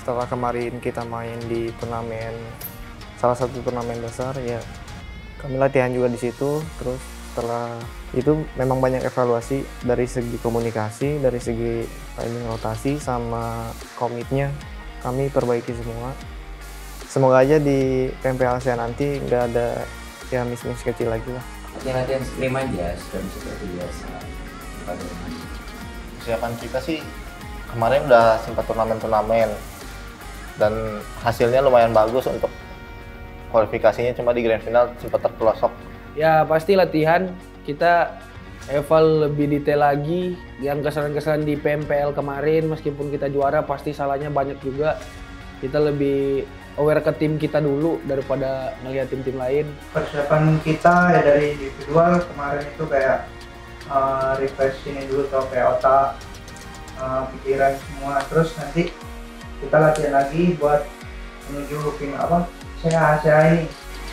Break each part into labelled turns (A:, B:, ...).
A: setelah kemarin kita main di turnamen, salah satu turnamen besar ya, kami latihan juga di situ. Terus setelah itu memang banyak evaluasi dari segi komunikasi, dari segi timing rotasi sama komitnya kami perbaiki semua. Semoga aja di PMPL Asia nanti nggak ada ya miss-miss kecil lagi lah.
B: Latihan stream aja sudah seperti biasa.
C: Persiapan kita sih kemarin udah sempat turnamen dan hasilnya lumayan bagus. Untuk kualifikasinya cuma di grand final sempat terpelosok.
D: Ya pasti latihan kita eval lebih detail lagi. Yang kesalahan-kesalahan di PMPL kemarin meskipun kita juara pasti salahnya banyak juga. Kita lebih aware ke tim kita dulu daripada ngelihat tim-tim lain.
E: Persiapan kita ya dari individual kemarin itu kayak refresh ini dulu tuh kayak otak, pikiran semua. Terus nanti kita latihan lagi buat menuju final apa? Asia ini.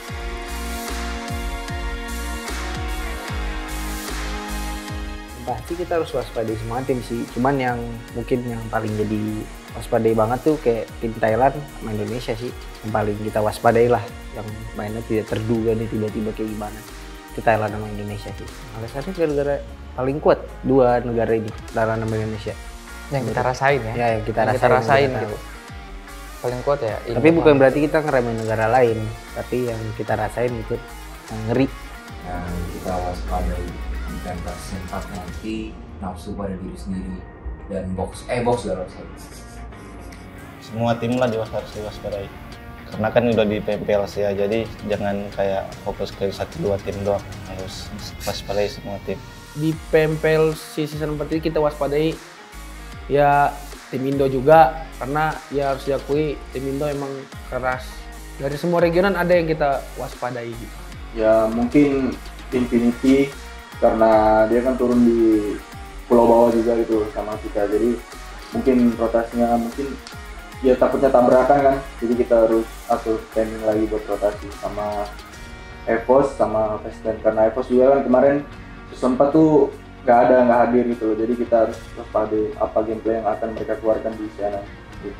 F: Pasti kita harus waspadai semua tim sih. Cuman yang mungkin yang paling jadi waspadai banget tuh kayak tim Thailand sama Indonesia sih. Yang paling kita waspadai lah. Yang mainnya tidak terduga nih tiba-tiba kayak gimana. Itu Thailand sama Indonesia sih. Alasannya gara-gara paling kuat dua negara ini, Thailand sama Indonesia.
A: Yang kita rasain ya.
F: Ya yang kita
A: Yang
F: rasain
A: gitu. Paling kuat ya.
F: Tapi bukan berarti kita ngeremehin negara lain. Tapi yang kita rasain itu yang ngeri.
B: Yang kita waspadai di pentas 4 nanti nafsu pada diri sendiri dan box gak usah.
C: Semua tim lah harus diwaspadai. Karena kan udah di PMPL Asia, jadi jangan kayak fokus ke 1-2 tim doang. Harus waspadai semua tim.
D: Di PMPL season 4 ini kita waspadai ya tim Indo juga, karena ya harus diakui tim Indo emang keras. Dari semua regionan ada yang kita waspadai gitu.
G: Ya mungkin Infinity karena dia kan turun di pulau bawah juga gitu sama kita, jadi mungkin rotasinya mungkin ya takutnya tabrakan kan, jadi kita harus atur timing lagi buat rotasi. Sama EVOS sama Western, karena EVOS juga kan kemarin season 4 tuh nggak hadir gitu loh, jadi kita harus waspadai apa gameplay yang akan mereka keluarkan di sana gitu.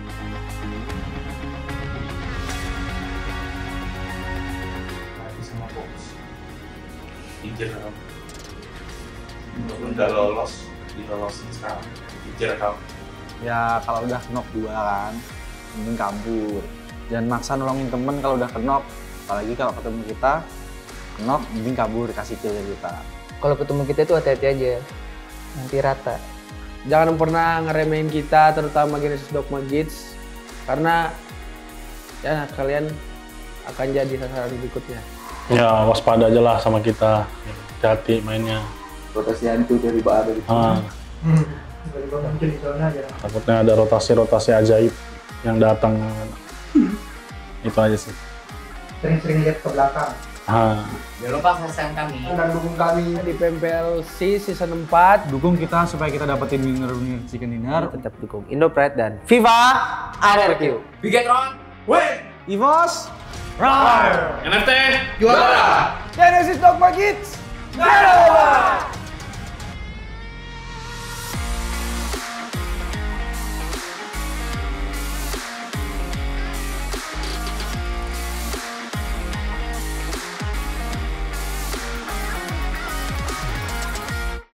H: Sama fokus kejar kamu udah lolos, dilolosin sekarang kejar kamu.
I: Ya kalau udah knock 2 kan mending kabur, jangan maksa nolongin temen kalau udah knock. Apalagi kalau ketemu kita knock mending kabur, kasih kill kita.
A: Kalau ketemu kita itu hati-hati aja, nanti rata.
D: Jangan pernah ngeremehin kita, terutama Genesis Dogma Kids, karena ya kalian akan jadi sasaran berikutnya.
J: Ya waspada aja lah sama kita, hati-hati mainnya.
G: Rotasi hantu dari Pak Ada gitu.
E: Tiba-tiba muncul di zona aja.
J: Takutnya ada rotasi ajaib yang datang. Itu aja sih.
E: Sering-sering lihat ke belakang.
B: Jangan lupa subscribe kami
E: Dan dukung kami
D: Di PMPLC season 4.
I: Dukung kita supaya kita dapetin winner chicken dinner.
F: Tetap dukung Indo Pride dan FIFA RRQ.
B: Bigetron
H: Wait!
I: EVOS
H: NFT juara!
D: Genesis Dogma Kids. Dadah!